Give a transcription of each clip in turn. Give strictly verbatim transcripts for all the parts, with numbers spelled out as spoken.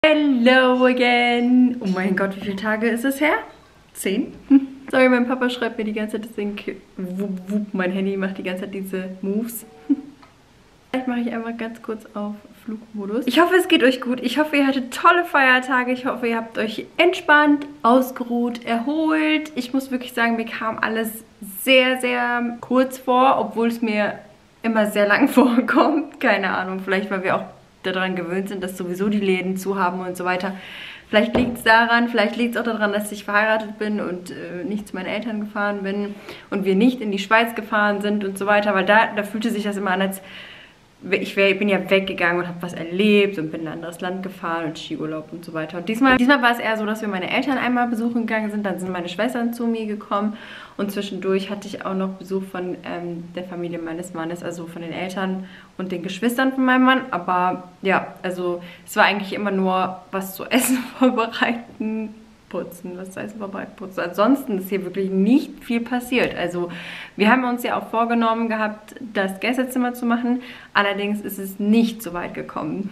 Hello again! Oh mein Gott, wie viele Tage ist es her? Zehn? Hm. Sorry, mein Papa schreibt mir die ganze Zeit, deswegen wupp, wupp, mein Handy macht die ganze Zeit diese Moves. Vielleicht mache ich einfach ganz kurz auf Flugmodus. Ich hoffe, es geht euch gut. Ich hoffe, ihr hattet tolle Feiertage. Ich hoffe, ihr habt euch entspannt, ausgeruht, erholt. Ich muss wirklich sagen, mir kam alles sehr, sehr kurz vor, obwohl es mir immer sehr lang vorkommt. Keine Ahnung, vielleicht weil wir auch daran gewöhnt sind, dass sowieso die Läden zu haben und so weiter. Vielleicht liegt es daran, vielleicht liegt es auch daran, dass ich verheiratet bin und äh, nicht zu meinen Eltern gefahren bin und wir nicht in die Schweiz gefahren sind und so weiter, weil da, da fühlte sich das immer an, als ich wär, bin ja weggegangen und habe was erlebt und bin in ein anderes Land gefahren und Skiurlaub und so weiter. Und diesmal, diesmal war es eher so, dass wir meine Eltern einmal besuchen gegangen sind, dann sind meine Schwestern zu mir gekommen und zwischendurch hatte ich auch noch Besuch von ähm, der Familie meines Mannes, also von den Eltern und den Geschwistern von meinem Mann. Aber ja, also es war eigentlich immer nur was zu essen vorbereiten, putzen, was heißt vorbereiten, putzen. Ansonsten ist hier wirklich nicht viel passiert. Also wir haben uns ja auch vorgenommen gehabt, das Gästezimmer zu machen. Allerdings ist es nicht so weit gekommen.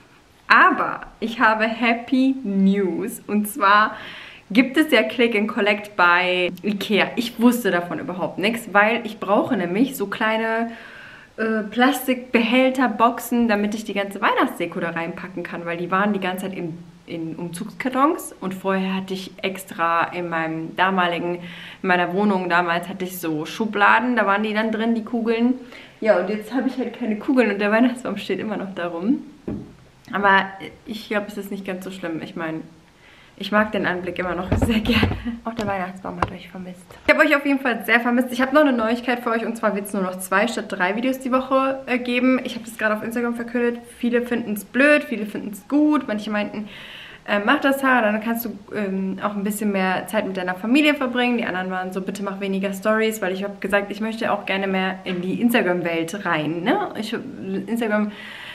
Aber ich habe Happy News. Und zwar gibt es ja Click and Collect bei Ikea. Ich wusste davon überhaupt nichts, weil ich brauche nämlich so kleine äh, Plastikbehälter, Boxen, damit ich die ganze Weihnachtsdeko da reinpacken kann, weil die waren die ganze Zeit im in Umzugskartons und vorher hatte ich extra in meinem damaligen, in meiner Wohnung damals hatte ich so Schubladen, da waren die dann drin, die Kugeln. Ja, und jetzt habe ich halt keine Kugeln und der Weihnachtsbaum steht immer noch darum. Aber ich glaube, es ist nicht ganz so schlimm. Ich meine, ich mag den Anblick immer noch sehr gerne. Auch der Weihnachtsbaum hat euch vermisst. Ich habe euch auf jeden Fall sehr vermisst. Ich habe noch eine Neuigkeit für euch und zwar wird es nur noch zwei statt drei Videos die Woche äh, geben. Ich habe das gerade auf Instagram verkündet. Viele finden es blöd, viele finden es gut. Manche meinten, äh, mach das, Sarah, dann kannst du ähm, auch ein bisschen mehr Zeit mit deiner Familie verbringen. Die anderen waren so, bitte mach weniger Stories, weil ich habe gesagt, ich möchte auch gerne mehr in die Instagram-Welt rein. Ne? Ich, Instagram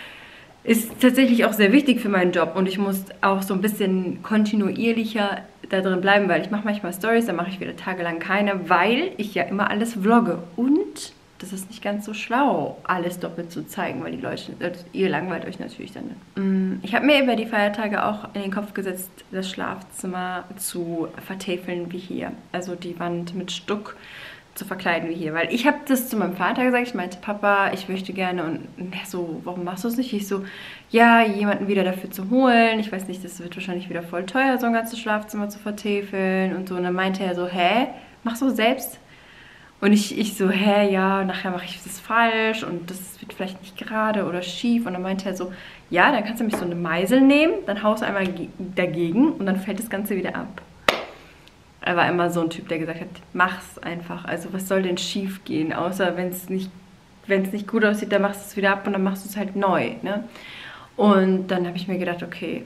ist tatsächlich auch sehr wichtig für meinen Job und ich muss auch so ein bisschen kontinuierlicher da drin bleiben, weil ich mache manchmal Stories, dann mache ich wieder tagelang keine, weil ich ja immer alles vlogge und das ist nicht ganz so schlau, alles doppelt zu zeigen, weil die Leute, ihr langweilt euch natürlich dann. Ich habe mir über die Feiertage auch in den Kopf gesetzt, das Schlafzimmer zu vertäfeln wie hier, also die Wand mit Stuck zu verkleiden wie hier, weil ich habe das zu meinem Vater gesagt, ich meinte, Papa, ich möchte gerne und er so, warum machst du es nicht? Ich so, ja, jemanden wieder dafür zu holen, ich weiß nicht, das wird wahrscheinlich wieder voll teuer, so ein ganzes Schlafzimmer zu vertäfeln und so und dann meinte er so, hä, machst du selbst? Und ich, ich so, hä, ja, nachher mache ich das falsch und das wird vielleicht nicht gerade oder schief und dann meinte er so, ja, dann kannst du nämlich so eine Meisel nehmen, dann haust du einmal dagegen und dann fällt das Ganze wieder ab. Er war immer so ein Typ, der gesagt hat, mach's einfach. Also was soll denn schief gehen? Außer wenn es nicht, wenn es nicht gut aussieht, dann machst du es wieder ab und dann machst du es halt neu. Ne? Und dann habe ich mir gedacht, okay,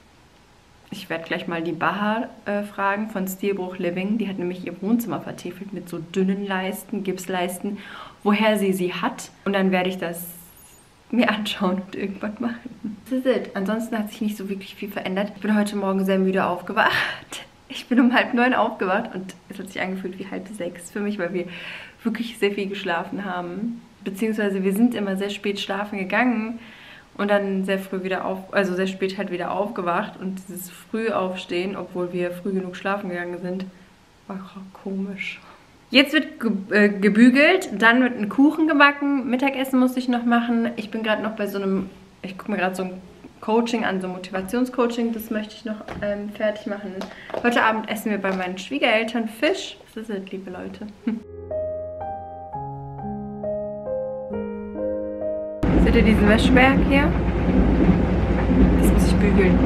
ich werde gleich mal die Bahar äh, fragen von Stilbruch Living. Die hat nämlich ihr Wohnzimmer vertäfelt mit so dünnen Leisten, Gipsleisten, woher sie sie hat. Und dann werde ich das mir anschauen und irgendwann machen. Das ist es. Ansonsten hat sich nicht so wirklich viel verändert. Ich bin heute Morgen sehr müde aufgewacht. Ich bin um halb neun aufgewacht und es hat sich angefühlt wie halb sechs für mich, weil wir wirklich sehr viel geschlafen haben. Beziehungsweise wir sind immer sehr spät schlafen gegangen und dann sehr früh wieder auf, also sehr spät halt wieder aufgewacht. Und dieses Frühaufstehen, obwohl wir früh genug schlafen gegangen sind, war komisch. Jetzt wird ge äh, gebügelt, dann wird ein Kuchen gebacken. Mittagessen musste ich noch machen. Ich bin gerade noch bei so einem, ich gucke mir gerade so ein Coaching an, so Motivationscoaching, das möchte ich noch ähm, fertig machen. Heute Abend essen wir bei meinen Schwiegereltern Fisch. Das ist es, liebe Leute. Hm. Seht ihr diesen Wäscheberg hier? Das muss ich bügeln.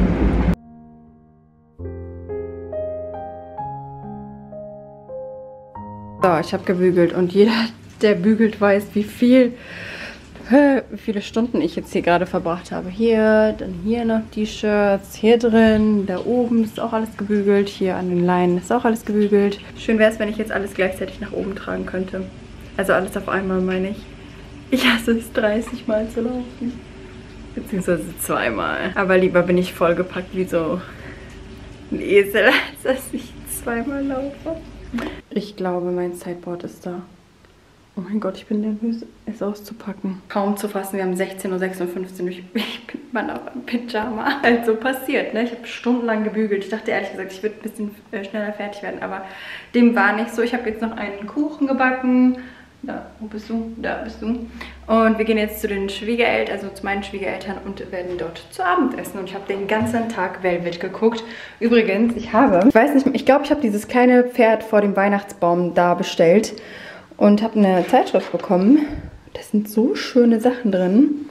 So, ich habe gebügelt und jeder, der bügelt, weiß, wie viel wie viele Stunden ich jetzt hier gerade verbracht habe. Hier, dann hier noch die Shirts, hier drin, da oben ist auch alles gebügelt, hier an den Leinen ist auch alles gebügelt. Schön wäre es, wenn ich jetzt alles gleichzeitig nach oben tragen könnte. Also alles auf einmal, meine ich. Ich hasse es, dreißig Mal zu laufen. Beziehungsweise zweimal. Aber lieber bin ich vollgepackt wie so ein Esel, als dass ich zweimal laufe. Ich glaube, mein Sideboard ist da. Oh mein Gott, ich bin nervös, es auszupacken. Kaum zu fassen, wir haben sechzehn Uhr sechsundfünfzig und ich, ich bin immer noch im Pyjama. Also passiert, ne? Ich habe stundenlang gebügelt. Ich dachte ehrlich gesagt, ich würde ein bisschen äh, schneller fertig werden, aber dem war nicht so. Ich habe jetzt noch einen Kuchen gebacken. Da, wo bist du? Da bist du. Und wir gehen jetzt zu den Schwiegereltern, also zu meinen Schwiegereltern und werden dort zu Abend essen. Und ich habe den ganzen Tag Velvet geguckt. Übrigens, ich habe, ich weiß nicht, ich glaube, ich habe dieses kleine Pferd vor dem Weihnachtsbaum da bestellt. Und habe eine Zeitschrift bekommen. Da sind so schöne Sachen drin.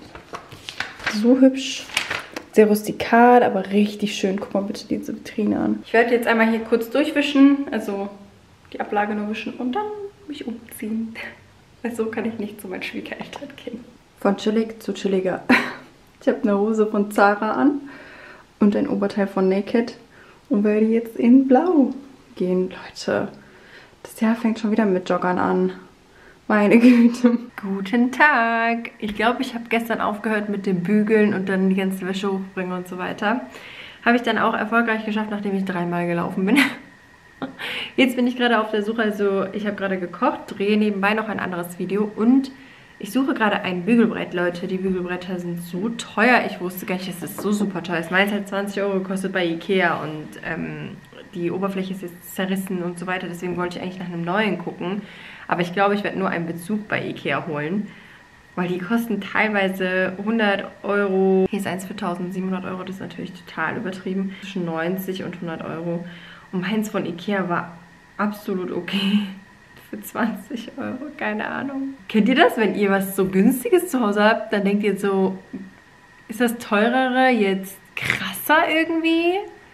So hübsch. Sehr rustikal, aber richtig schön. Guck mal bitte diese Vitrine an. Ich werde jetzt einmal hier kurz durchwischen. Also die Ablage nur wischen und dann mich umziehen. Weil so kann ich nicht zu meinen Schwiegereltern gehen. Von chillig zu chilliger. Ich habe eine Hose von Zara an. Und ein Oberteil von Naked. Und werde jetzt in Blau gehen, Leute. Das Jahr fängt schon wieder mit Joggern an. Meine Güte. Guten Tag. Ich glaube, ich habe gestern aufgehört mit dem Bügeln und dann die ganze Wäsche hochbringen und so weiter. Habe ich dann auch erfolgreich geschafft, nachdem ich dreimal gelaufen bin. Jetzt bin ich gerade auf der Suche. Also ich habe gerade gekocht, drehe nebenbei noch ein anderes Video und ich suche gerade ein Bügelbrett, Leute. Die Bügelbretter sind so teuer. Ich wusste gar nicht, dass es so super teuer ist. Meins hat zwanzig Euro gekostet bei Ikea und ähm, die Oberfläche ist jetzt zerrissen und so weiter. Deswegen wollte ich eigentlich nach einem neuen gucken. Aber ich glaube, ich werde nur einen Bezug bei Ikea holen. Weil die kosten teilweise hundert Euro. Hier ist eins für eintausendsiebenhundert Euro. Das ist natürlich total übertrieben. Zwischen neunzig und hundert Euro. Und meins von Ikea war absolut okay. Für zwanzig Euro, keine Ahnung. Kennt ihr das, wenn ihr was so Günstiges zu Hause habt? Dann denkt ihr so, ist das teurere jetzt krasser irgendwie?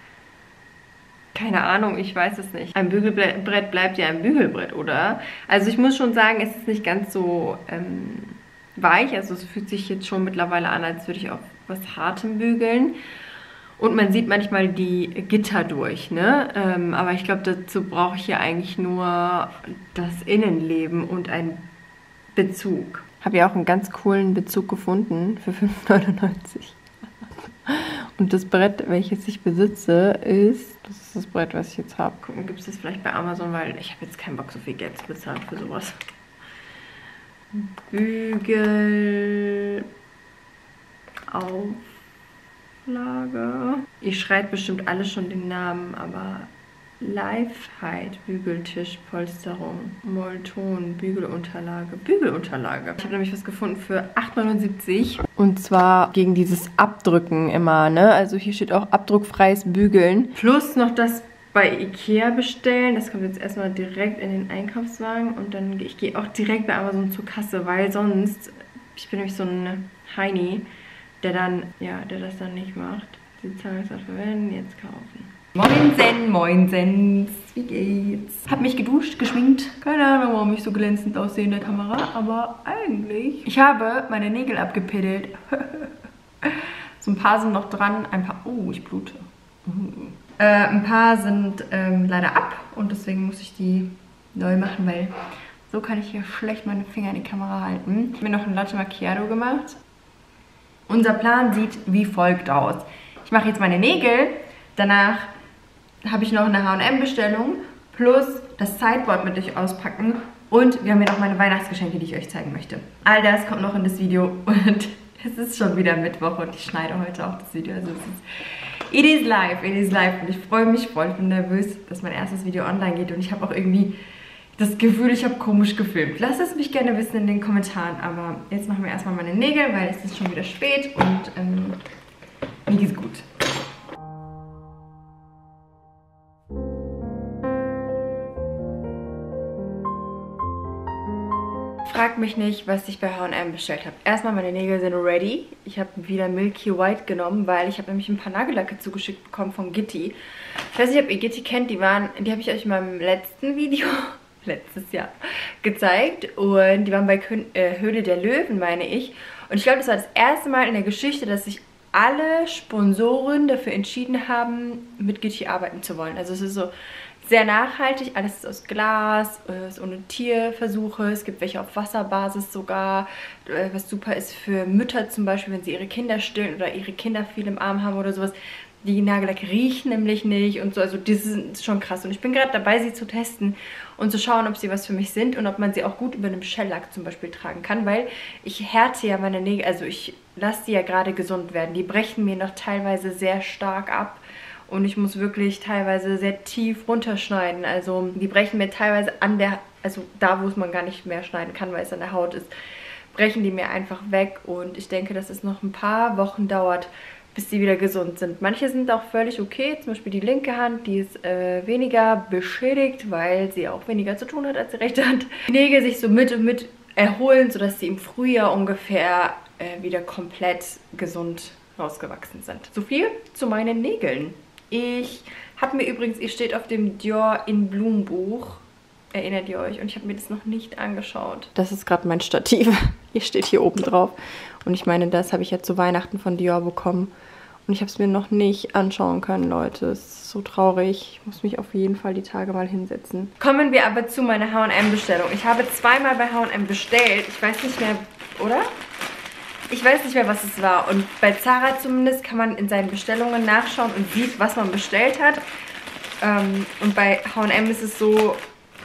Keine Ahnung, ich weiß es nicht. Ein Bügelbrett bleibt ja ein Bügelbrett, oder? Also ich muss schon sagen, es ist nicht ganz so ähm, weich. Also es fühlt sich jetzt schon mittlerweile an, als würde ich auf was Hartem bügeln. Und man sieht manchmal die Gitter durch, ne? Ähm, aber ich glaube, dazu brauche ich hier eigentlich nur das Innenleben und einen Bezug. Habe ja auch einen ganz coolen Bezug gefunden für fünf neunundneunzig. Und das Brett, welches ich besitze, ist... Das ist das Brett, was ich jetzt habe. Gucken, gibt es das vielleicht bei Amazon, weil ich habe jetzt keinen Bock, so viel Geld zu bezahlen für sowas. Bügel... Auflage... Ihr schreit bestimmt alle schon den Namen, aber... Live-Height, Bügeltisch, Polsterung, Molton, Bügelunterlage, Bügelunterlage. Ich habe nämlich was gefunden für acht neunundsiebzig und zwar gegen dieses Abdrücken immer, ne? Also hier steht auch abdruckfreies Bügeln. Plus noch das bei Ikea bestellen. Das kommt jetzt erstmal direkt in den Einkaufswagen und dann ich gehe auch direkt bei Amazon zur Kasse, weil sonst, ich bin nämlich so ein Heini, der dann, ja, der das dann nicht macht. Die Zahlungsart verwenden, jetzt kaufen. Moinsen, moinsens, wie geht's? Hab mich geduscht, geschminkt. Keine Ahnung, warum ich so glänzend aussehe in der Kamera, aber eigentlich... Ich habe meine Nägel abgepiddelt. So ein paar sind noch dran, ein paar... Oh, ich blute. Uh. Äh, ein paar sind ähm, leider ab und deswegen muss ich die neu machen, weil so kann ich hier schlecht meine Finger in die Kamera halten. Ich habe mir noch ein Latte Macchiato gemacht. Unser Plan sieht wie folgt aus. Ich mache jetzt meine Nägel, danach... habe ich noch eine H und M-Bestellung plus das Sideboard mit euch auspacken und wir haben hier noch meine Weihnachtsgeschenke, die ich euch zeigen möchte. All das kommt noch in das Video und es ist schon wieder Mittwoch und ich schneide heute auch das Video. Also es ist, it is live, it is live und ich freue mich voll, ich bin nervös, dass mein erstes Video online geht und ich habe auch irgendwie das Gefühl, ich habe komisch gefilmt. Lasst es mich gerne wissen in den Kommentaren, aber jetzt machen wir erstmal meine Nägel, weil es ist schon wieder spät und ähm, mir geht's gut. Fragt mich nicht, was ich bei H und M bestellt habe. Erstmal, meine Nägel sind ready. Ich habe wieder Milky White genommen, weil ich habe nämlich ein paar Nagellacke zugeschickt bekommen von Gitti. Ich weiß nicht, ob ihr Gitti kennt, die waren, die habe ich euch in meinem letzten Video, letztes Jahr, gezeigt. Und die waren bei Kön äh, Höhle der Löwen, meine ich. Und ich glaube, das war das erste Mal in der Geschichte, dass sich alle Sponsoren dafür entschieden haben, mit Gitti arbeiten zu wollen. Also es ist so sehr nachhaltig, alles ist aus Glas, ist ohne Tierversuche, es gibt welche auf Wasserbasis sogar, was super ist für Mütter zum Beispiel, wenn sie ihre Kinder stillen oder ihre Kinder viel im Arm haben oder sowas. die Nagellacke riechen nämlich nicht und so. Also das ist schon krass. Und ich bin gerade dabei, sie zu testen und zu schauen, ob sie was für mich sind und ob man sie auch gut über einem Shellack zum Beispiel tragen kann, weil ich härte ja meine Nägel, also ich lasse die ja gerade gesund werden. Die brechen mir noch teilweise sehr stark ab und ich muss wirklich teilweise sehr tief runterschneiden. Also die brechen mir teilweise an der, also da, wo es man gar nicht mehr schneiden kann, weil es an der Haut ist, brechen die mir einfach weg und ich denke, dass es noch ein paar Wochen dauert, bis die wieder gesund sind. Manche sind auch völlig okay, zum Beispiel die linke Hand, die ist äh, weniger beschädigt, weil sie auch weniger zu tun hat als die rechte Hand. Die Nägel sich so mit und mit erholen, sodass sie im Frühjahr ungefähr äh, wieder komplett gesund rausgewachsen sind. So viel zu meinen Nägeln. Ich habe mir übrigens, ihr steht auf dem Dior in Bloom Buch, erinnert ihr euch? Und ich habe mir das noch nicht angeschaut. Das ist gerade mein Stativ. Ihr steht hier oben drauf. Und ich meine, das habe ich ja zu Weihnachten von Dior bekommen. Und ich habe es mir noch nicht anschauen können, Leute. Es ist so traurig. Ich muss mich auf jeden Fall die Tage mal hinsetzen. Kommen wir aber zu meiner H und M-Bestellung. Ich habe zweimal bei H und M bestellt. Ich weiß nicht mehr, oder? Ich weiß nicht mehr, was es war. Und bei Zara zumindest kann man in seinen Bestellungen nachschauen und sieht, was man bestellt hat. Ähm, und bei H und M ist es so...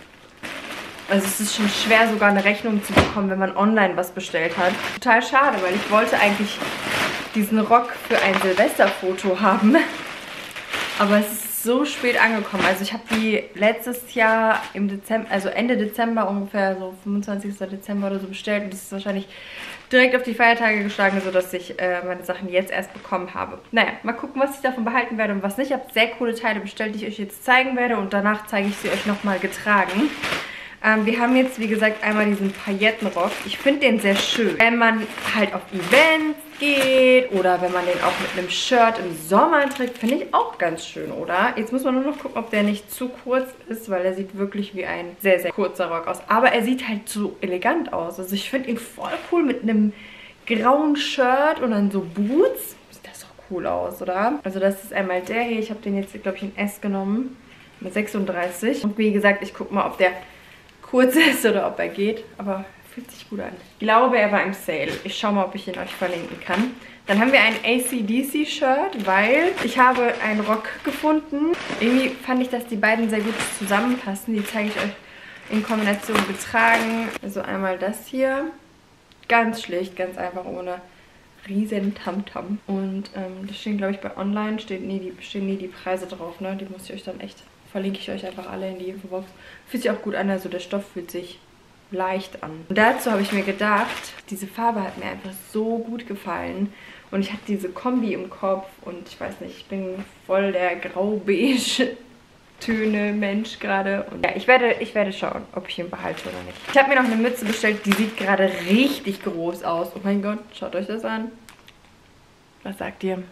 Also es ist schon schwer, sogar eine Rechnung zu bekommen, wenn man online was bestellt hat. Total schade, weil ich wollte eigentlich diesen Rock für ein Silvesterfoto haben. Aber es ist so spät angekommen. Also ich habe die letztes Jahr im Dezember, also Ende Dezember ungefähr, so fünfundzwanzigsten Dezember oder so bestellt. Und das ist wahrscheinlich direkt auf die Feiertage geschlagen, sodass ich äh, meine Sachen jetzt erst bekommen habe. Naja, mal gucken, was ich davon behalten werde und was nicht. Ich habe sehr coole Teile bestellt, die ich euch jetzt zeigen werde. Und danach zeige ich sie euch nochmal getragen. Ähm, wir haben jetzt, wie gesagt, einmal diesen Paillettenrock. Ich finde den sehr schön. Wenn man halt auf Events geht oder wenn man den auch mit einem Shirt im Sommer trägt, finde ich auch ganz schön, oder? Jetzt muss man nur noch gucken, ob der nicht zu kurz ist, weil er sieht wirklich wie ein sehr, sehr kurzer Rock aus. Aber er sieht halt so elegant aus. Also ich finde ihn voll cool mit einem grauen Shirt und dann so Boots. Sieht das doch cool aus, oder? Also das ist einmal der hier. Ich habe den jetzt, glaube ich, in S genommen. Mit sechsunddreißig. Und wie gesagt, ich gucke mal, ob der kurz ist oder ob er geht, aber fühlt sich gut an. Ich glaube, er war im Sale. Ich schaue mal, ob ich ihn euch verlinken kann. Dann haben wir ein A C D C-Shirt, weil ich habe einen Rock gefunden. Irgendwie fand ich, dass die beiden sehr gut zusammenpassen. Die zeige ich euch in Kombination getragen. Also einmal das hier. Ganz schlicht, ganz einfach, ohne riesen Tamtam. Und ähm, das stehen, glaube ich, bei Online, steht nie die, stehen nie die Preise drauf, ne? Die muss ich euch dann echt... Verlinke ich euch einfach alle in die Infobox. Fühlt sich auch gut an, also der Stoff fühlt sich leicht an. Und dazu habe ich mir gedacht, diese Farbe hat mir einfach so gut gefallen. Und ich hatte diese Kombi im Kopf und ich weiß nicht, ich bin voll der grau-beige Töne Mensch gerade. Und ja, ich werde, ich werde schauen, ob ich ihn behalte oder nicht. Ich habe mir noch eine Mütze bestellt, die sieht gerade richtig groß aus. Oh mein Gott, schaut euch das an. Was sagt ihr?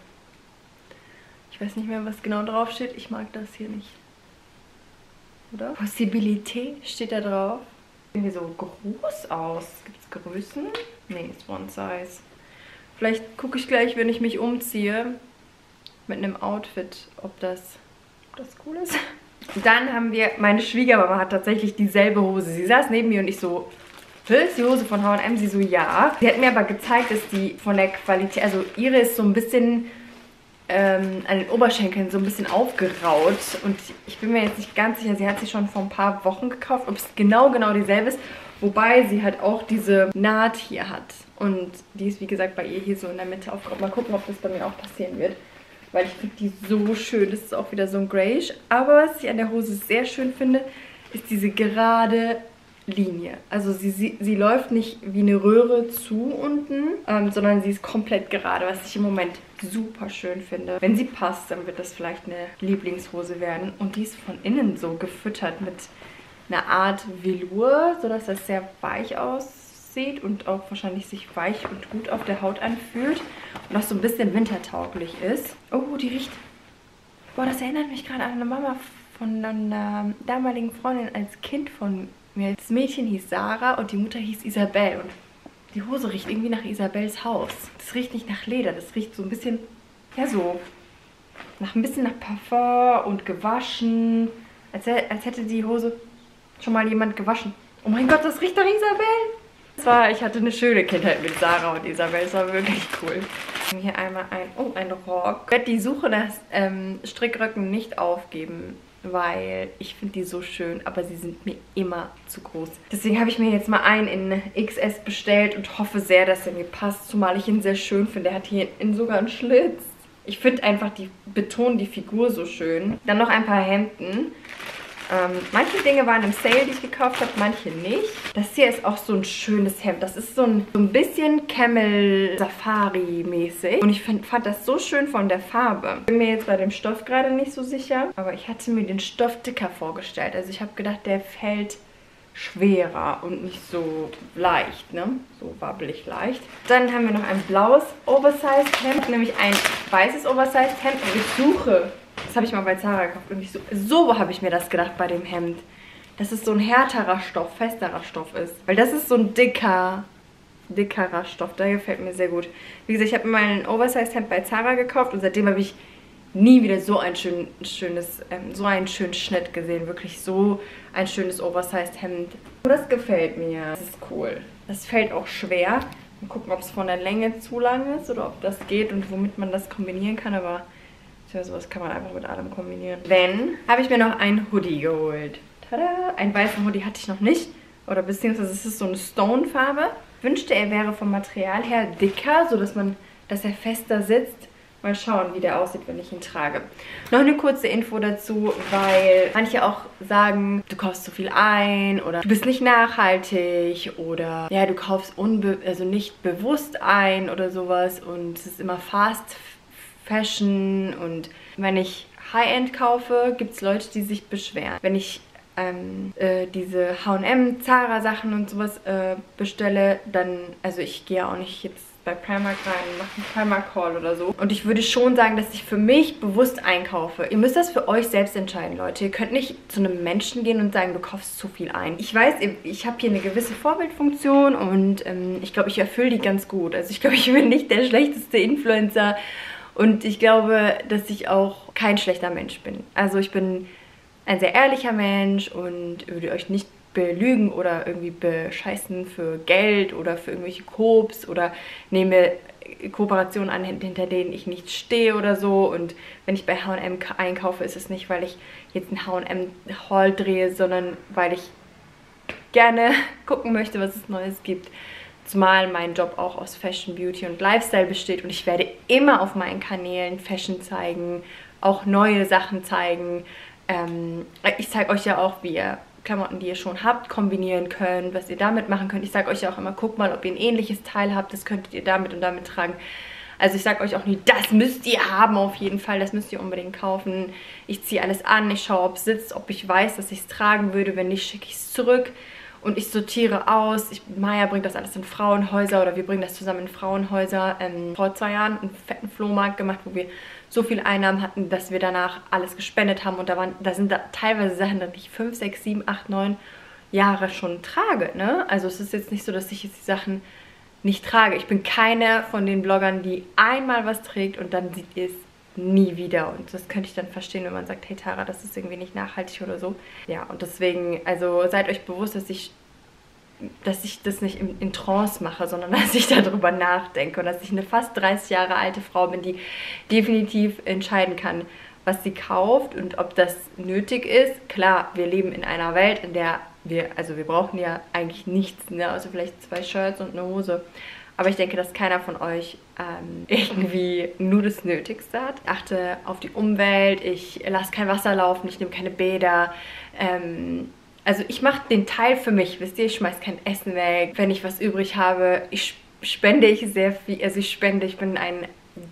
Ich weiß nicht mehr, was genau drauf steht. Ich mag das hier nicht. Oder? Possibilität steht da drauf. Irgendwie so groß aus. Gibt es Größen? Nee, ist One Size. Vielleicht gucke ich gleich, wenn ich mich umziehe, mit einem Outfit, ob das, ob das cool ist. Dann haben wir, meine Schwiegermama hat tatsächlich dieselbe Hose. Sie saß neben mir und ich so, ist die Hose von H und M? Sie so, ja. Sie hat mir aber gezeigt, dass die von der Qualität, also ihre ist so ein bisschen... Ähm, an den Oberschenkeln so ein bisschen aufgeraut und ich bin mir jetzt nicht ganz sicher, sie hat sie schon vor ein paar Wochen gekauft, ob es genau genau dieselbe ist, wobei sie halt auch diese Naht hier hat und die ist wie gesagt bei ihr hier so in der Mitte aufgerollt. Mal gucken, ob das bei mir auch passieren wird, weil ich finde die so schön. Das ist auch wieder so ein Grayish, aber was ich an der Hose sehr schön finde, ist diese gerade Linie. Also sie, sie, sie läuft nicht wie eine Röhre zu unten, ähm, sondern sie ist komplett gerade, was ich im Moment super schön finde. Wenn sie passt, dann wird das vielleicht eine Lieblingshose werden. Und die ist von innen so gefüttert mit einer Art Velour, sodass das sehr weich aussieht und auch wahrscheinlich sich weich und gut auf der Haut anfühlt und auch so ein bisschen wintertauglich ist. Oh, die riecht... Boah, das erinnert mich gerade an eine Mama von einer damaligen Freundin als Kind von mir. Das Mädchen hieß Sarah und die Mutter hieß Isabel. Und die Hose riecht irgendwie nach Isabels Haus. Das riecht nicht nach Leder, das riecht so ein bisschen, ja so, nach ein bisschen nach Parfum und gewaschen. Als, als hätte die Hose schon mal jemand gewaschen. Oh mein Gott, das riecht nach Isabel. Das war, ich hatte eine schöne Kindheit mit Sarah und Isabel, das war wirklich cool. Hier einmal ein, oh, ein Rock. Ich werde die Suche nach ähm, Strickröcken nicht aufgeben, weil ich finde die so schön, aber sie sind mir immer zu groß. Deswegen habe ich mir jetzt mal einen in X S bestellt und hoffe sehr, dass er mir passt, zumal ich ihn sehr schön finde. Er hat hier innen sogar einen Schlitz. Ich finde einfach, die betonen die Figur so schön. Dann noch ein paar Hemden. Ähm, manche Dinge waren im Sale, die ich gekauft habe, manche nicht. Das hier ist auch so ein schönes Hemd. Das ist so ein, so ein bisschen Camel Safari mäßig. Und ich find, fand das so schön von der Farbe. Ich bin mir jetzt bei dem Stoff gerade nicht so sicher. Aber ich hatte mir den Stoff dicker vorgestellt. Also ich habe gedacht, der fällt schwerer und nicht so leicht, ne? So wabbelig leicht. Dann haben wir noch ein blaues Oversized Hemd, nämlich ein weißes Oversized Hemd. Und ich suche... Das habe ich mal bei Zara gekauft und ich so, so habe ich mir das gedacht bei dem Hemd. Dass es so ein härterer Stoff, festerer Stoff ist. Weil das ist so ein dicker, dickerer Stoff. Der gefällt mir sehr gut. Wie gesagt, ich habe mir mal ein Oversize-Hemd bei Zara gekauft und seitdem habe ich nie wieder so ein schön, schönes, ähm, so einen schönen Schnitt gesehen. Wirklich so ein schönes Oversized-Hemd. Das gefällt mir. Das ist cool. Das fällt auch schwer. Mal gucken, ob es von der Länge zu lang ist oder ob das geht und womit man das kombinieren kann, aber... Ja, sowas kann man einfach mit allem kombinieren. Dann habe ich mir noch einen Hoodie geholt. Tada! Einen weißen Hoodie hatte ich noch nicht. Oder beziehungsweise es ist so eine Stone-Farbe. Ich wünschte, er wäre vom Material her dicker, sodass man, dass er fester sitzt. Mal schauen, wie der aussieht, wenn ich ihn trage. Noch eine kurze Info dazu, weil manche auch sagen, du kaufst zu viel ein oder du bist nicht nachhaltig oder ja, du kaufst unbe also nicht bewusst ein oder sowas und es ist immer fast Fashion und wenn ich High-End kaufe, gibt es Leute, die sich beschweren. Wenn ich ähm, äh, diese H und M, Zara Sachen und sowas äh, bestelle, dann, also ich gehe ja auch nicht jetzt bei Primark rein und mache einen Primark-Haul oder so. Und ich würde schon sagen, dass ich für mich bewusst einkaufe. Ihr müsst das für euch selbst entscheiden, Leute. Ihr könnt nicht zu einem Menschen gehen und sagen, du kaufst zu viel ein. Ich weiß, ich habe hier eine gewisse Vorbildfunktion und ähm, ich glaube, ich erfülle die ganz gut. Also ich glaube, ich bin nicht der schlechteste Influencer. Und ich glaube, dass ich auch kein schlechter Mensch bin. Also ich bin ein sehr ehrlicher Mensch und würde euch nicht belügen oder irgendwie bescheißen für Geld oder für irgendwelche Koops oder nehme Kooperationen an, hinter denen ich nicht stehe oder so. Und wenn ich bei H und M einkaufe, ist es nicht, weil ich jetzt einen H und M-Haul drehe, sondern weil ich gerne gucken möchte, was es Neues gibt. Zumal mein Job auch aus Fashion, Beauty und Lifestyle besteht und ich werde immer auf meinen Kanälen Fashion zeigen, auch neue Sachen zeigen. Ähm, ich zeige euch ja auch, wie ihr Klamotten, die ihr schon habt, kombinieren könnt, was ihr damit machen könnt. Ich sage euch ja auch immer, guckt mal, ob ihr ein ähnliches Teil habt, das könntet ihr damit und damit tragen. Also ich sage euch auch nie, das müsst ihr haben auf jeden Fall, das müsst ihr unbedingt kaufen. Ich ziehe alles an, ich schaue, ob es sitzt, ob ich weiß, dass ich es tragen würde, wenn nicht, schicke ich es zurück. Und ich sortiere aus. Ich, Maya bringt das alles in Frauenhäuser oder wir bringen das zusammen in Frauenhäuser. Ähm, vor zwei Jahren einen fetten Flohmarkt gemacht, wo wir so viel Einnahmen hatten, dass wir danach alles gespendet haben. Und da, waren, da sind da teilweise Sachen, die ich fünf, sechs, sieben, acht, neun Jahre schon trage. Ne? Also es ist jetzt nicht so, dass ich jetzt die Sachen nicht trage. Ich bin keine von den Bloggern, die einmal was trägt und dann sieht ihr es nie wieder. Und das könnte ich dann verstehen, wenn man sagt, hey Tara, das ist irgendwie nicht nachhaltig oder so. Ja, und deswegen, also seid euch bewusst, dass ich dass ich das nicht in, in Trance mache, sondern dass ich darüber nachdenke und dass ich eine fast dreißig Jahre alte Frau bin, die definitiv entscheiden kann, was sie kauft und ob das nötig ist. Klar, wir leben in einer Welt, in der wir, also wir brauchen ja eigentlich nichts, ne, also vielleicht zwei Shirts und eine Hose. Aber ich denke, dass keiner von euch ähm, irgendwie nur das Nötigste hat. Ich achte auf die Umwelt, ich lasse kein Wasser laufen, ich nehme keine Bäder. Ähm, also ich mache den Teil für mich, wisst ihr, ich schmeiße kein Essen weg. Wenn ich was übrig habe, ich spende ich sehr viel, also ich spende, ich bin ein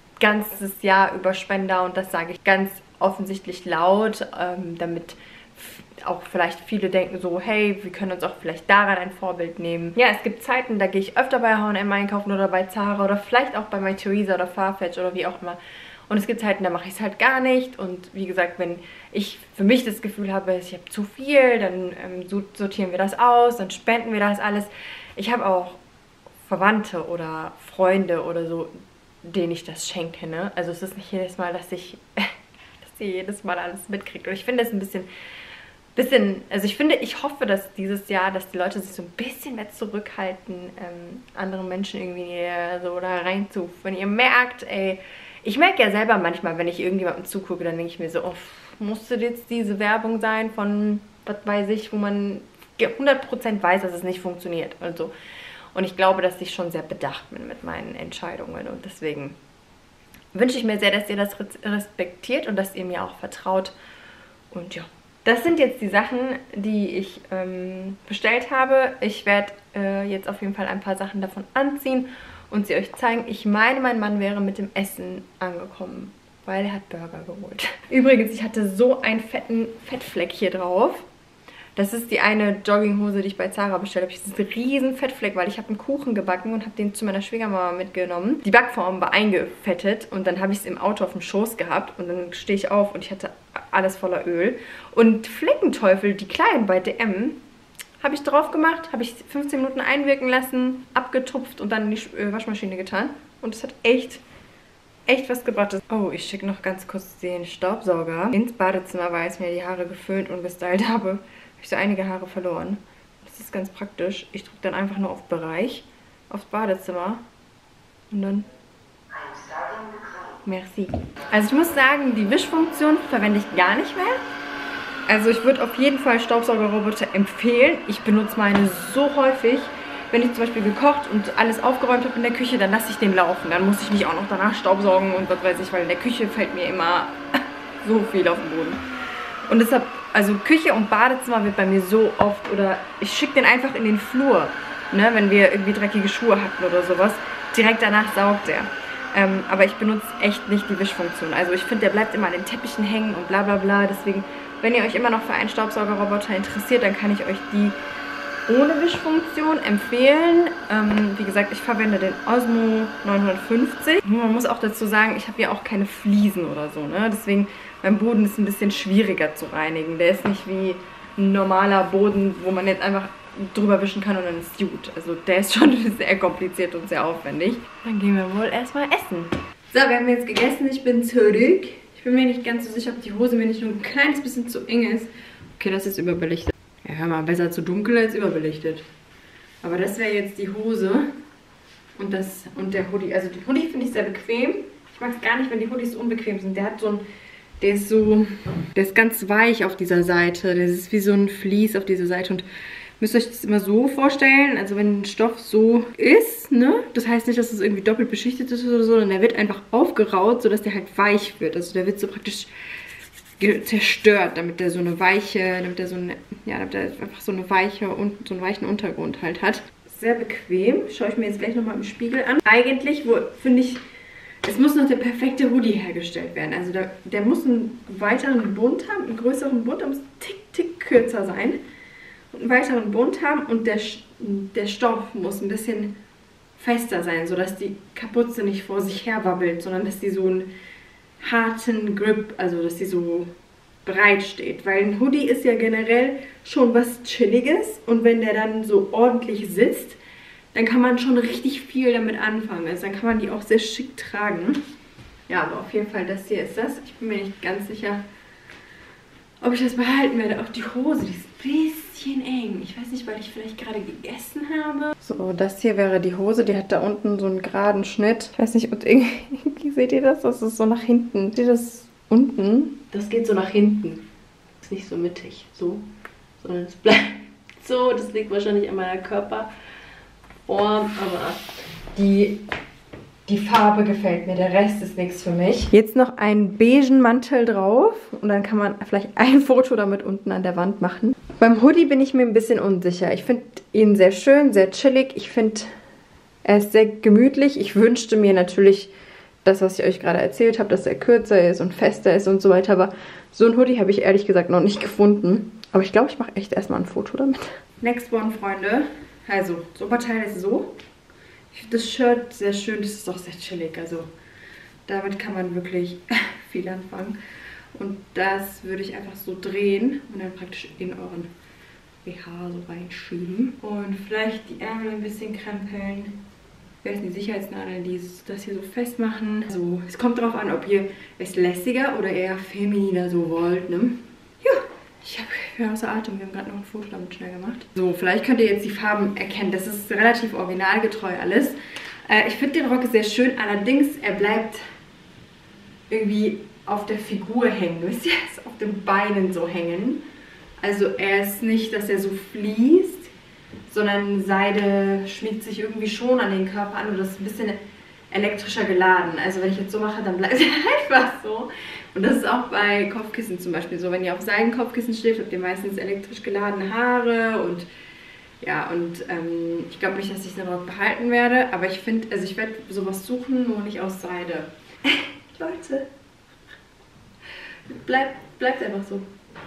ganzes Jahr über Spender und das sage ich ganz offensichtlich laut, ähm, damit auch vielleicht viele denken so, hey, wir können uns auch vielleicht daran ein Vorbild nehmen. Ja, es gibt Zeiten, da gehe ich öfter bei H und M einkaufen oder bei Zara oder vielleicht auch bei MyTheresa oder Farfetch oder wie auch immer. Und es gibt Zeiten, da mache ich es halt gar nicht. Und wie gesagt, wenn ich für mich das Gefühl habe, ich habe zu viel, dann ähm, sortieren wir das aus, dann spenden wir das alles. Ich habe auch Verwandte oder Freunde oder so, denen ich das schenke, ne? Also es ist nicht jedes Mal, dass ich, dass sie jedes Mal alles mitkriegt. Und ich finde es ein bisschen bisschen, also ich finde, ich hoffe, dass dieses Jahr, dass die Leute sich so ein bisschen mehr zurückhalten, ähm, anderen Menschen irgendwie äh, so da reinzu. Wenn ihr merkt, ey, ich merke ja selber manchmal, wenn ich irgendjemandem zugucke, dann denke ich mir so, oh, musste jetzt diese Werbung sein von, was weiß ich, wo man hundert Prozent weiß, dass es nicht funktioniert und so. Und ich glaube, dass ich schon sehr bedacht bin mit meinen Entscheidungen und deswegen wünsche ich mir sehr, dass ihr das respektiert und dass ihr mir auch vertraut. Und ja, das sind jetzt die Sachen, die ich ähm, bestellt habe. Ich werde äh, jetzt auf jeden Fall ein paar Sachen davon anziehen und sie euch zeigen. Ich meine, mein Mann wäre mit dem Essen angekommen, weil er hat Burger geholt. Übrigens, ich hatte so einen fetten Fettfleck hier drauf. Das ist die eine Jogginghose, die ich bei Zara bestellt habe. Diesen riesen Fettfleck, weil ich habe einen Kuchen gebacken und habe den zu meiner Schwiegermama mitgenommen. Die Backform war eingefettet und dann habe ich es im Auto auf dem Schoß gehabt und dann stehe ich auf und ich hatte alles voller Öl. Und Fleckenteufel, die kleinen bei D M, habe ich drauf gemacht, habe ich fünfzehn Minuten einwirken lassen, abgetupft und dann in die Waschmaschine getan. Und es hat echt, echt was gebracht. Oh, ich schicke noch ganz kurz den Staubsauger ins Badezimmer, weil ich mir die Haare geföhnt und gestylt habe. Habe ich so einige Haare verloren. Das ist ganz praktisch. Ich drücke dann einfach nur auf Bereich, aufs Badezimmer und dann... Merci. Also ich muss sagen, die Wischfunktion verwende ich gar nicht mehr. Also ich würde auf jeden Fall Staubsaugerroboter empfehlen. Ich benutze meine so häufig. Wenn ich zum Beispiel gekocht und alles aufgeräumt habe in der Küche, dann lasse ich den laufen. Dann muss ich nicht auch noch danach staubsaugen und was weiß ich, weil in der Küche fällt mir immer so viel auf den Boden. Und deshalb, also Küche und Badezimmer wird bei mir so oft, oder ich schicke den einfach in den Flur, ne, wenn wir irgendwie dreckige Schuhe hatten oder sowas. Direkt danach saugt er. Ähm, aber ich benutze echt nicht die Wischfunktion. Also ich finde, der bleibt immer an den Teppichen hängen und bla bla bla. Deswegen, wenn ihr euch immer noch für einen Staubsaugerroboter interessiert, dann kann ich euch die ohne Wischfunktion empfehlen. Ähm, wie gesagt, ich verwende den Osmo neunhundertfünfzig. Man muss auch dazu sagen, ich habe ja auch keine Fliesen oder so, ne? Deswegen, mein Boden ist ein bisschen schwieriger zu reinigen. Der ist nicht wie ein normaler Boden, wo man jetzt einfach drüber wischen kann und dann ist gut. Also der ist schon sehr kompliziert und sehr aufwendig. Dann gehen wir wohl erstmal essen. So, wir haben jetzt gegessen. Ich bin zurück. Ich bin mir nicht ganz so sicher, ob die Hose mir nicht nur ein kleines bisschen zu eng ist. Okay, das ist überbelichtet. Ja, hör mal, besser zu dunkel als überbelichtet. Aber das wäre jetzt die Hose und, das, und der Hoodie. Also die Hoodie finde ich sehr bequem. Ich mag es gar nicht, wenn die Hoodies so unbequem sind. Der hat so ein, der ist so, der ist ganz weich auf dieser Seite. Der ist wie so ein Vlies auf dieser Seite und müsst euch das immer so vorstellen, also wenn ein Stoff so ist, ne, das heißt nicht, dass es irgendwie doppelt beschichtet ist oder so, sondern der wird einfach aufgeraut, sodass der halt weich wird. Also der wird so praktisch zerstört, damit der so eine weiche, damit der so eine, ja, damit der einfach so eine weiche und so einen weichen Untergrund halt hat. Sehr bequem. Schaue ich mir jetzt gleich nochmal im Spiegel an. Eigentlich, wo finde ich, es muss noch der perfekte Hoodie hergestellt werden. Also der, der muss einen weiteren Bund haben, einen größeren Bund, der muss tick, tick kürzer sein. Und einen weiteren Bund haben und der, der Stoff muss ein bisschen fester sein, sodass die Kapuze nicht vor sich her wabbelt, sondern dass die so einen harten Grip, also dass die so breit steht. Weil ein Hoodie ist ja generell schon was Chilliges und wenn der dann so ordentlich sitzt, dann kann man schon richtig viel damit anfangen. Also dann kann man die auch sehr schick tragen. Ja, aber auf jeden Fall, das hier ist das. Ich bin mir nicht ganz sicher, ob ich das behalten werde. Auch die Hose, die ist ein bisschen eng. Ich weiß nicht, weil ich vielleicht gerade gegessen habe. So, das hier wäre die Hose. Die hat da unten so einen geraden Schnitt. Ich weiß nicht, und irgendwie seht ihr das? Das ist so nach hinten. Seht ihr das unten? Das geht so nach hinten. Ist nicht so mittig, so. Sondern es bleibt so. Das liegt wahrscheinlich an meiner Körperform. Aber die... Die Farbe gefällt mir, der Rest ist nichts für mich. Jetzt noch einen beigen Mantel drauf und dann kann man vielleicht ein Foto damit unten an der Wand machen. Beim Hoodie bin ich mir ein bisschen unsicher. Ich finde ihn sehr schön, sehr chillig. Ich finde, er ist sehr gemütlich. Ich wünschte mir natürlich das, was ich euch gerade erzählt habe, dass er kürzer ist und fester ist und so weiter. Aber so ein Hoodie habe ich ehrlich gesagt noch nicht gefunden. Aber ich glaube, ich mache echt erstmal ein Foto damit. Next one, Freunde. Also, das Oberteil ist so. Ich finde das Shirt sehr schön, das ist auch sehr chillig, also damit kann man wirklich viel anfangen. Und das würde ich einfach so drehen und dann praktisch in euren B H so reinschieben. Und vielleicht die Ärmel ein bisschen krempeln. Wer ist die Sicherheitsnadeln, die das hier so festmachen. Also es kommt darauf an, ob ihr es lässiger oder eher femininer so wollt, ne? Ja, Ich bin außer Atem, wir haben gerade noch ein Foto damit schnell gemacht. So, vielleicht könnt ihr jetzt die Farben erkennen. Das ist relativ originalgetreu alles. Äh, ich finde den Rock sehr schön, allerdings er bleibt irgendwie auf der Figur hängen. Wisst ihr, er ist auf den Beinen so hängen. Also er ist nicht, dass er so fließt, sondern Seide schmiegt sich irgendwie schon an den Körper an und das ist ein bisschen elektrischer geladen. Also wenn ich jetzt so mache, dann bleibt er einfach so. Und das ist auch bei Kopfkissen zum Beispiel so. Wenn ihr auf Seidenkopfkissen schläft, habt ihr meistens elektrisch geladene Haare und ja, und ähm, ich glaube nicht, dass ich den Rock behalten werde, aber ich finde, also ich werde sowas suchen, nur nicht aus Seide. Leute, bleibt, bleibt einfach so.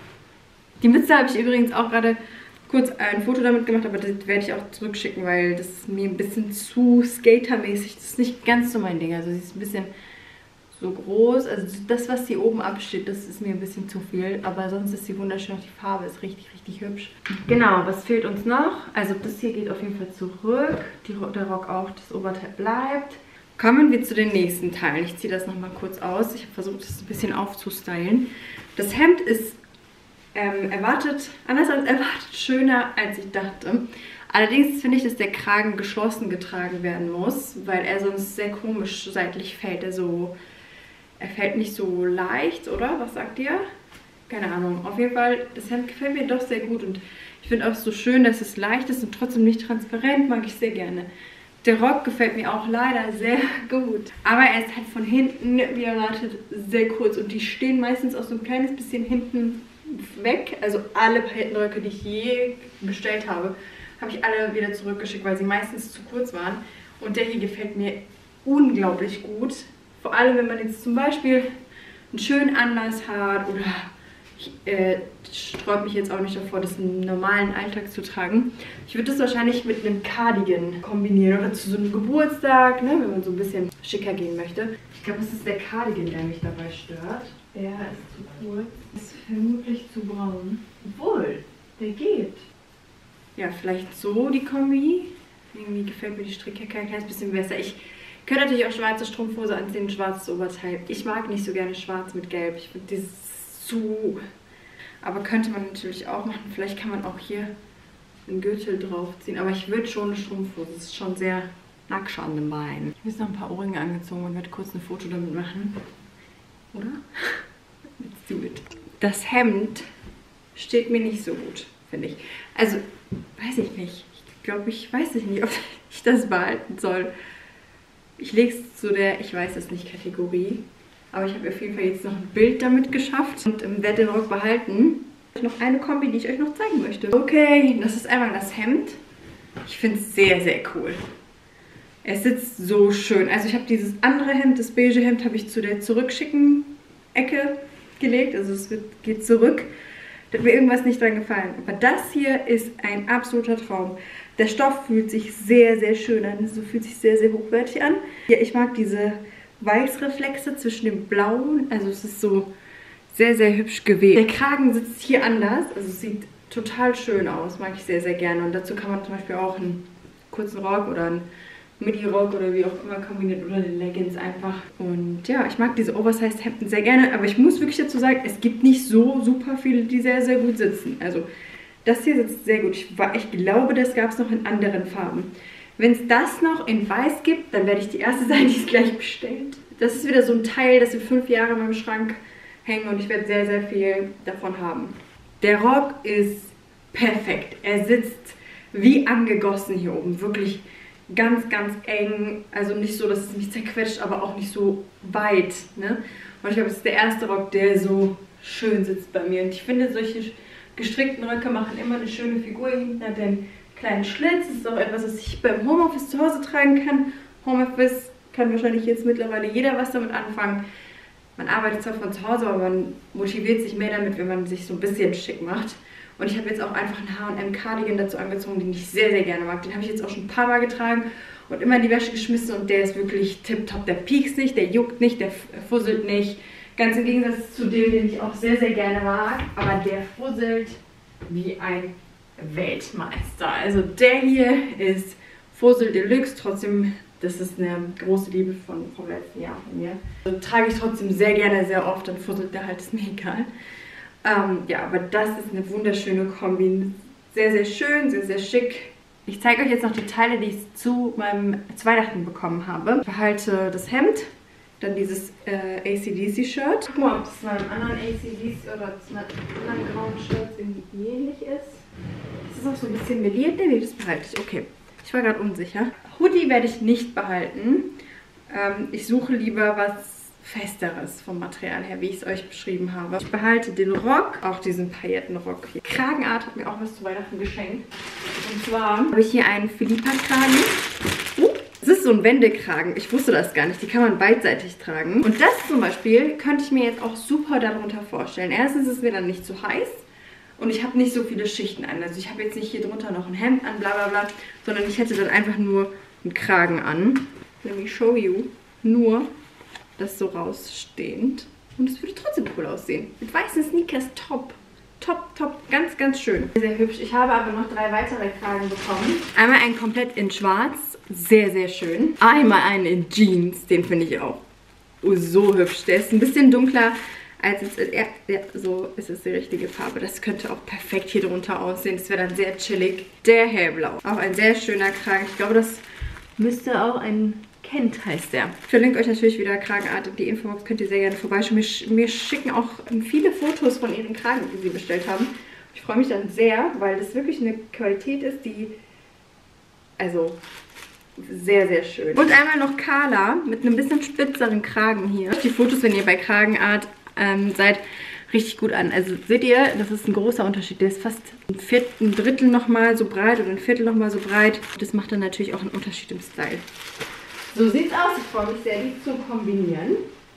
Die Mütze habe ich übrigens auch gerade kurz ein Foto damit gemacht, aber das werde ich auch zurückschicken, weil das ist mir ein bisschen zu skatermäßig. Das ist nicht ganz so mein Ding. Also sie ist ein bisschen so groß. Also das, was hier oben absteht, das ist mir ein bisschen zu viel. Aber sonst ist sie wunderschön. Auch die Farbe ist richtig, richtig hübsch. Genau, was fehlt uns noch? Also das hier geht auf jeden Fall zurück. Die, der Rock auch, das Oberteil bleibt. Kommen wir zu den nächsten Teilen. Ich ziehe das nochmal kurz aus. Ich habe versucht, das ein bisschen aufzustylen. Das Hemd ist Ähm, erwartet, anders als erwartet, schöner als ich dachte. Allerdings finde ich, dass der Kragen geschlossen getragen werden muss, weil er sonst sehr komisch seitlich fällt. Er, so, er fällt nicht so leicht, oder? Was sagt ihr? Keine Ahnung. Auf jeden Fall, das Hemd gefällt mir doch sehr gut und ich finde auch so schön, dass es leicht ist und trotzdem nicht transparent, mag ich sehr gerne. Der Rock gefällt mir auch leider sehr gut. Aber er ist halt von hinten, wie erwartet, sehr kurz und die stehen meistens auch so ein kleines bisschen hinten weg. Also alle Paillettenröcke, die ich je bestellt habe, habe ich alle wieder zurückgeschickt, weil sie meistens zu kurz waren. Und der hier gefällt mir unglaublich gut. Vor allem, wenn man jetzt zum Beispiel einen schönen Anlass hat oder ich äh, sträube mich jetzt auch nicht davor, das im normalen Alltag zu tragen. Ich würde das wahrscheinlich mit einem Cardigan kombinieren oder zu so einem Geburtstag, ne, wenn man so ein bisschen schicker gehen möchte. Ich glaube, es ist der Cardigan, der mich dabei stört. Der ist zu kurz. Ist vermutlich zu braun. Obwohl, der geht. Ja, vielleicht so die Kombi. Irgendwie gefällt mir die Strickjacke ein kleines bisschen besser. Ich könnte natürlich auch schwarze Strumpfhose anziehen, schwarzes Oberteil. Ich mag nicht so gerne schwarz mit gelb. Ich finde das zu... Aber könnte man natürlich auch machen. Vielleicht kann man auch hier einen Gürtel draufziehen. Aber ich würde schon eine Strumpfhose. Das ist schon sehr nackt an den Beinen. Ich habe jetzt noch ein paar Ohrringe angezogen und werde kurz ein Foto damit machen. Oder? Let's do it. Das Hemd steht mir nicht so gut, finde ich. Also, weiß ich nicht. Ich glaube, ich weiß nicht, ob ich das behalten soll. Ich lege es zu der, ich weiß es nicht, Kategorie. Aber ich habe auf jeden Fall jetzt noch ein Bild damit geschafft und ähm, werde den Rock behalten. Noch eine Kombi, die ich euch noch zeigen möchte. Okay, das ist einmal das Hemd. Ich finde es sehr, sehr cool. Es sitzt so schön. Also ich habe dieses andere Hemd, das beige Hemd, habe ich zu der zurückschicken Ecke gelegt. Also es wird, geht zurück. Da hat mir irgendwas nicht dran gefallen. Aber das hier ist ein absoluter Traum. Der Stoff fühlt sich sehr, sehr schön an. So fühlt sich sehr, sehr hochwertig an. Ja, ich mag diese Weißreflexe zwischen dem Blauen. Also es ist so sehr, sehr hübsch gewebt. Der Kragen sitzt hier anders. Also es sieht total schön aus. Mag ich sehr, sehr gerne. Und dazu kann man zum Beispiel auch einen kurzen Rock oder einen Midi-Rock oder wie auch immer kombiniert oder den Leggings einfach. Und ja, ich mag diese Oversized-Hemden sehr gerne, aber ich muss wirklich dazu sagen, es gibt nicht so super viele, die sehr, sehr gut sitzen. Also das hier sitzt sehr gut. Ich, ich glaube, das gab es noch in anderen Farben. Wenn es das noch in Weiß gibt, dann werde ich die erste sein, die es gleich bestellt. Das ist wieder so ein Teil, das wir fünf Jahre in meinem Schrank hängen und ich werde sehr, sehr viel davon haben. Der Rock ist perfekt. Er sitzt wie angegossen hier oben. Wirklich ganz, ganz eng, also nicht so, dass es mich zerquetscht, aber auch nicht so weit, ne? Und ich glaube, es ist der erste Rock, der so schön sitzt bei mir. Und ich finde, solche gestrickten Röcke machen immer eine schöne Figur. Hinten hat den kleinen Schlitz. Das ist auch etwas, was ich beim Homeoffice zu Hause tragen kann. Homeoffice kann wahrscheinlich jetzt mittlerweile jeder was damit anfangen. Man arbeitet zwar von zu Hause, aber man motiviert sich mehr damit, wenn man sich so ein bisschen schick macht. Und ich habe jetzt auch einfach einen H und M Cardigan dazu angezogen, den ich sehr, sehr gerne mag. Den habe ich jetzt auch schon ein paar Mal getragen und immer in die Wäsche geschmissen und der ist wirklich tipptopp. Der piekst nicht, der juckt nicht, der fusselt nicht. Ganz im Gegensatz zu dem, den ich auch sehr, sehr gerne mag. Aber der fusselt wie ein Weltmeister. Also der hier ist Fussel Deluxe, trotzdem, das ist eine große Liebe von, vom letzten Jahr von mir. Also trage ich trotzdem sehr gerne, sehr oft, dann fusselt der halt, ist mir egal. Ähm, ja, aber das ist eine wunderschöne Kombi. Sehr, sehr schön, sehr, sehr schick. Ich zeige euch jetzt noch die Teile, die ich zu meinem zu Weihnachten bekommen habe. Ich behalte das Hemd, dann dieses äh, A C D C-Shirt. Guck mal, ob das meinem anderen A C D C oder zu meinem anderen grauen Shirt irgendwie ähnlich ist. Das ist auch so ein bisschen meliert. Nee, nee, das behalte ich. Okay, ich war gerade unsicher. Hoodie werde ich nicht behalten. Ähm, ich suche lieber was Festeres vom Material her, wie ich es euch beschrieben habe. Ich behalte den Rock, auch diesen Paillettenrock hier. Kragenart hat mir auch was zu Weihnachten geschenkt. Und zwar habe ich hier einen Philippa-Kragen. Uh, das ist so ein Wendekragen. Ich wusste das gar nicht. Die kann man beidseitig tragen. Und das zum Beispiel könnte ich mir jetzt auch super darunter vorstellen. Erstens ist es mir dann nicht zu heiß. Und ich habe nicht so viele Schichten an. Also ich habe jetzt nicht hier drunter noch ein Hemd an, bla bla bla. Sondern ich hätte dann einfach nur einen Kragen an. Let me show you. Nur das so rausstehend. Und es würde trotzdem cool aussehen. Mit weißen Sneakers, top. Top, top. Ganz, ganz schön. Sehr hübsch. Ich habe aber noch drei weitere Kragen bekommen. Einmal einen komplett in schwarz. Sehr, sehr schön. Einmal einen in Jeans. Den finde ich auch so hübsch. Der ist ein bisschen dunkler als es ist. Ja, so ist es die richtige Farbe. Das könnte auch perfekt hier drunter aussehen. Das wäre dann sehr chillig. Der hellblau. Auch ein sehr schöner Kragen. Ich glaube, das müsste auch ein... Kent heißt der. Ich verlinke euch natürlich wieder Kragenart in die Infobox. Könnt ihr sehr gerne vorbeischauen. Mir, sch mir schicken auch viele Fotos von ihren Kragen, die sie bestellt haben. Ich freue mich dann sehr, weil das wirklich eine Qualität ist, die... Also... Sehr, sehr schön. Und einmal noch Carla mit einem bisschen spitzeren Kragen hier. Die Fotos, wenn ihr bei Kragenart ähm, seid, richtig gut an. Also seht ihr, das ist ein großer Unterschied. Der ist fast ein Viertel, ein Drittel nochmal so breit oder ein Viertel nochmal so breit. Das macht dann natürlich auch einen Unterschied im Style. So sieht's aus. Ich freue mich sehr, die zu kombinieren.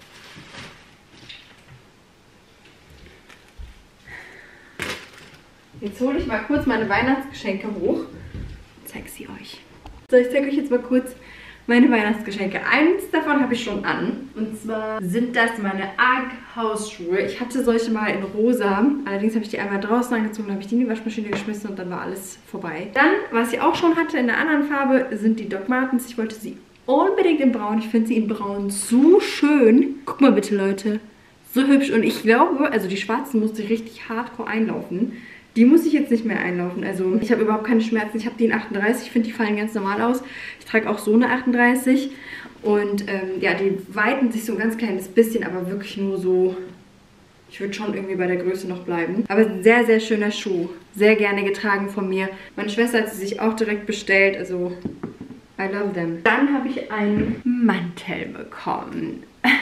Jetzt hole ich mal kurz meine Weihnachtsgeschenke hoch. Zeige sie euch. So, ich zeige euch jetzt mal kurz meine Weihnachtsgeschenke. Eins davon habe ich schon an. Und zwar sind das meine Arg Hausschuhe. Ich hatte solche mal in rosa. Allerdings habe ich die einmal draußen angezogen, dann habe ich die in die Waschmaschine geschmissen und dann war alles vorbei. Dann, was ich auch schon hatte in einer anderen Farbe, sind die Doc Martens. Ich wollte sie unbedingt in braun. Ich finde sie in braun so schön. Guck mal bitte, Leute. So hübsch. Und ich glaube, also die schwarzen musste ich richtig hardcore einlaufen. Die muss ich jetzt nicht mehr einlaufen. Also ich habe überhaupt keine Schmerzen. Ich habe die in achtunddreißig. Ich finde, die fallen ganz normal aus. Ich trage auch so eine achtunddreißig. Und ähm, ja, die weiten sich so ein ganz kleines bisschen, aber wirklich nur so... Ich würde schon irgendwie bei der Größe noch bleiben. Aber ein sehr, sehr schöner Schuh. Sehr gerne getragen von mir. Meine Schwester hat sie sich auch direkt bestellt. Also, I love them. Dann habe ich einen Mantel bekommen.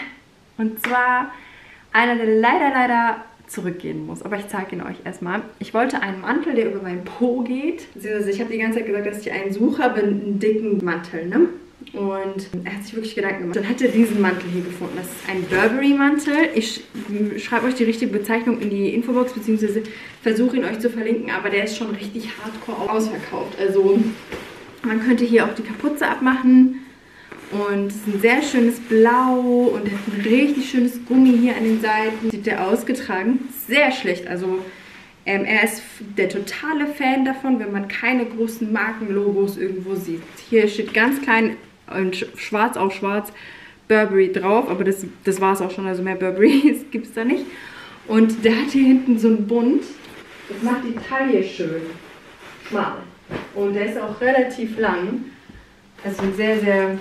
Und zwar einer, der leider, leider zurückgehen muss. Aber ich zeige ihn euch erstmal. Ich wollte einen Mantel, der über meinen Po geht. Also ich habe die ganze Zeit gesagt, dass ich einen suche, aber einen dicken Mantel, ne? Und er hat sich wirklich Gedanken gemacht. Dann hat er diesen Mantel hier gefunden. Das ist ein Burberry-Mantel. Ich schreibe euch die richtige Bezeichnung in die Infobox, beziehungsweise versuche ihn euch zu verlinken, aber der ist schon richtig hardcore ausverkauft. Also man könnte hier auch die Kapuze abmachen. Und es ist ein sehr schönes Blau und er hat ein richtig schönes Gummi hier an den Seiten. Sieht der ausgetragen. Sehr schlecht. Also ähm, er ist der totale Fan davon, wenn man keine großen Markenlogos irgendwo sieht. Hier steht ganz klein und schwarz auf schwarz Burberry drauf. Aber das, das war es auch schon. Also mehr Burberry gibt es da nicht. Und der hat hier hinten so einen Bund. Das macht die Taille schön schmal. Und der ist auch relativ lang. Also ein sehr, sehr...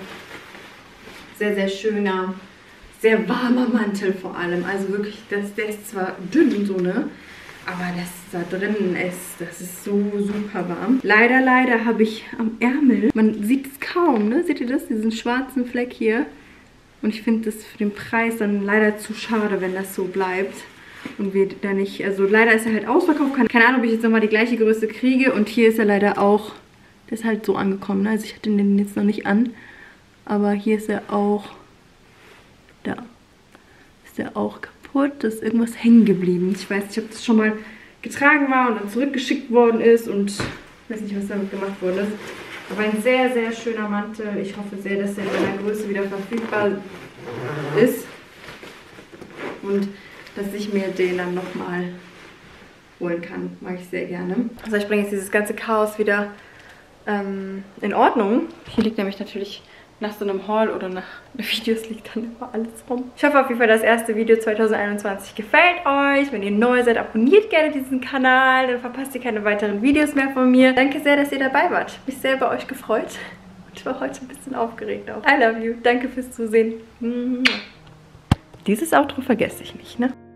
sehr, sehr schöner, sehr warmer Mantel vor allem. Also wirklich, das, der ist zwar dünn und so, ne? Aber das da drinnen ist, das ist so super warm. Leider, leider habe ich am Ärmel, man sieht es kaum, ne? Seht ihr das? Diesen schwarzen Fleck hier. Und ich finde das für den Preis dann leider zu schade, wenn das so bleibt. Und wir da nicht, also leider ist er halt ausverkauft. Keine Ahnung, ob ich jetzt nochmal die gleiche Größe kriege. Und hier ist er leider auch, der ist halt so angekommen, ne? Also ich hatte den jetzt noch nicht an. Aber hier ist er auch, da ist er auch kaputt, da ist irgendwas hängen geblieben. Ich weiß nicht, ob das schon mal getragen war und dann zurückgeschickt worden ist und ich weiß nicht, was damit gemacht worden ist. Aber ein sehr, sehr schöner Mantel. Ich hoffe sehr, dass er in meiner Größe wieder verfügbar ist und dass ich mir den dann nochmal holen kann. Mag ich sehr gerne. Also ich bringe jetzt dieses ganze Chaos wieder ähm, in Ordnung. Hier liegt nämlich natürlich nach so einem Haul oder nach Videos liegt dann immer alles rum. Ich hoffe auf jeden Fall, das erste Video zwanzig einundzwanzig gefällt euch. Wenn ihr neu seid, abonniert gerne diesen Kanal, dann verpasst ihr keine weiteren Videos mehr von mir. Danke sehr, dass ihr dabei wart. Mich sehr bei euch gefreut. Und ich war heute ein bisschen aufgeregt auch. I love you. Danke fürs Zusehen. Dieses Outro vergesse ich nicht, ne?